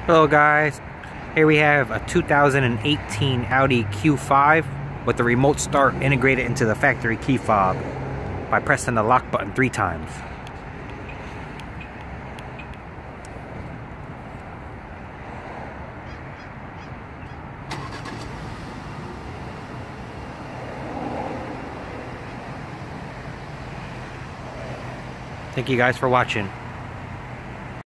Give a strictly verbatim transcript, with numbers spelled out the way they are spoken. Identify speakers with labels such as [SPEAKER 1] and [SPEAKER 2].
[SPEAKER 1] Hello guys, here we have a two thousand eighteen Audi Q five with the remote start integrated into the factory key fob by pressing the lock button three times. Thank you guys for watching.